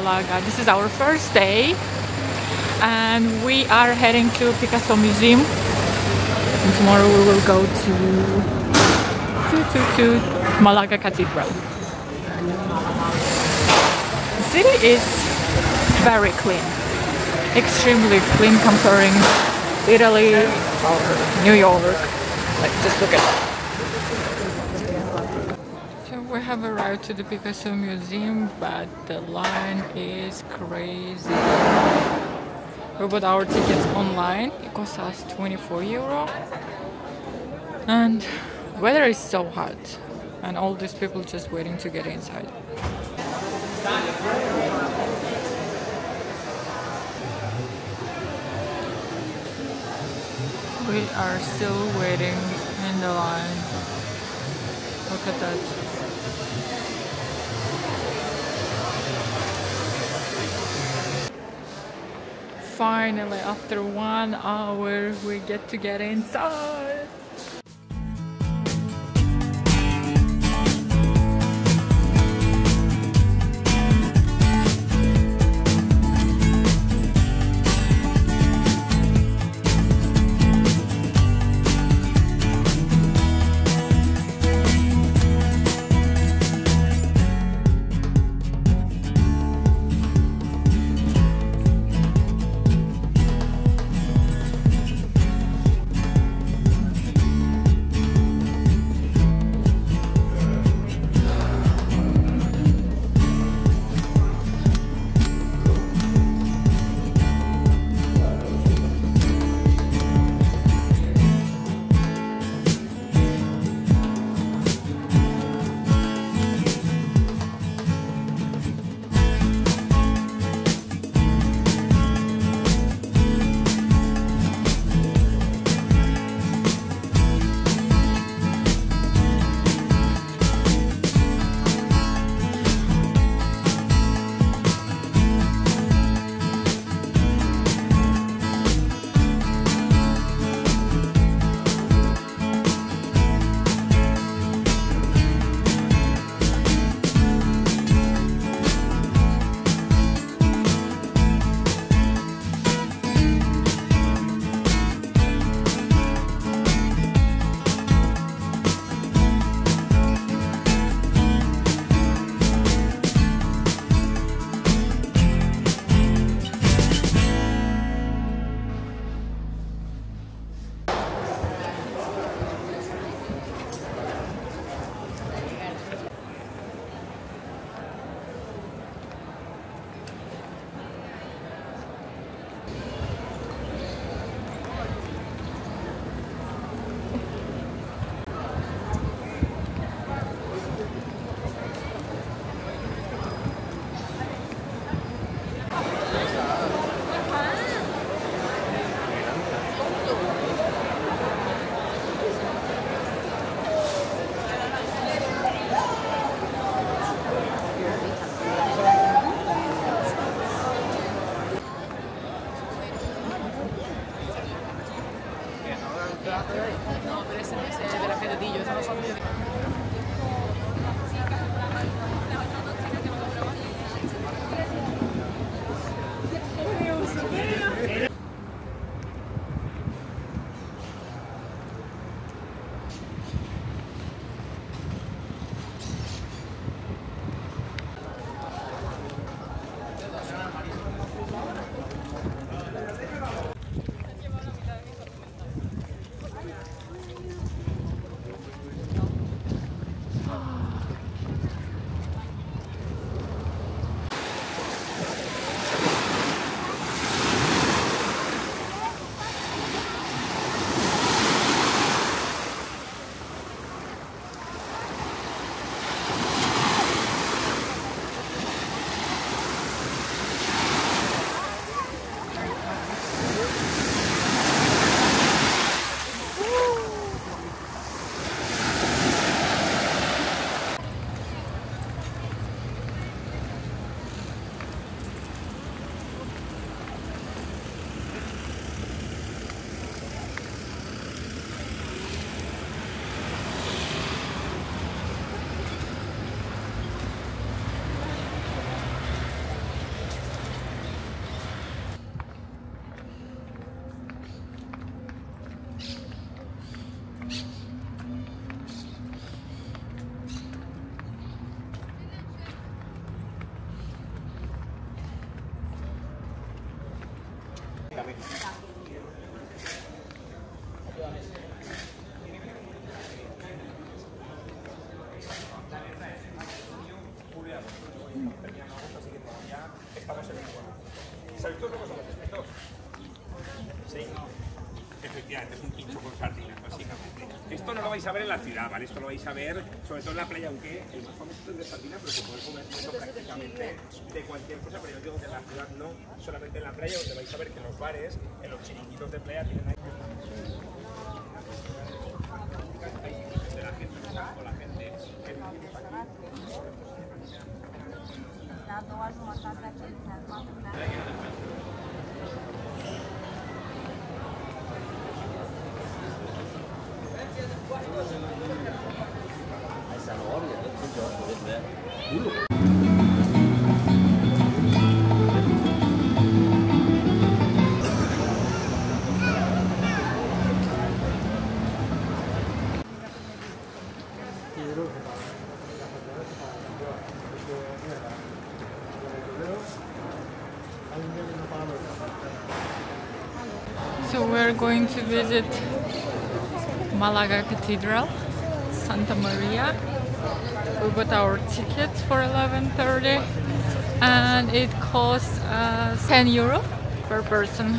Malaga. This is our first day and we are heading to Picasso Museum. And tomorrow we will go to Malaga Cathedral. The city is very clean, extremely clean comparing Italy or New York. Like, just look at that. So we have arrived to the Picasso Museum, but the line is crazy. We bought our tickets online. It cost us €24. And weather is so hot. And all these people just waiting to get inside. We are still waiting in the line. Look at that. Finally, after 1 hour, we get to get inside. No, pero ese no es de la Pedodillo, esa no son de... Sí. Efectivamente, es un pincho con sardinas, básicamente. Esto no lo vais a ver en la ciudad, ¿vale? Esto lo vais a ver sobre todo en la playa, aunque el más famoso es de sardinas, pero se puede comer eso prácticamente de cualquier cosa, pero yo digo que en la ciudad no, solamente en la playa, donde vais a ver que en los bares, en los chiringuitos de playa tienen ahí... de la gente, o la gente que vivimos aquí. So we're going to visit Malaga Cathedral, Santa Maria. We bought our tickets for 11:30 and it costs €10 per person.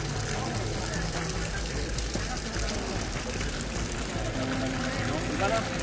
Voilà.